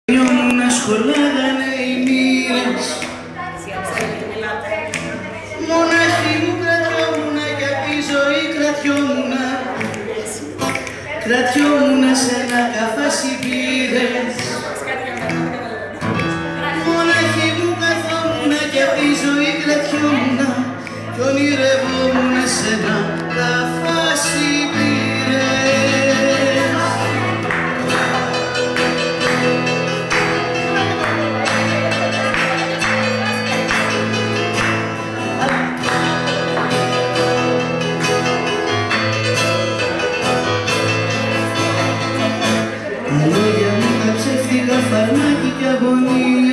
Ήμουνα σχολάγανε οι μοίρες. Μονάχη μου κρατιόμουνα κι απ' τη ζωή κρατιόμουνα. Κρατιόμουνα σε ένα καφάσι μπύρες. Μονάχη μου καθόμουνα κι απ' τη ζωή κρατιόμουνα. Κι ονειρευόμουνα σε ένα καφάσι μπύρες. Τα λόγια μου τα ψεύτικα φαρμάκι κι αγωνία.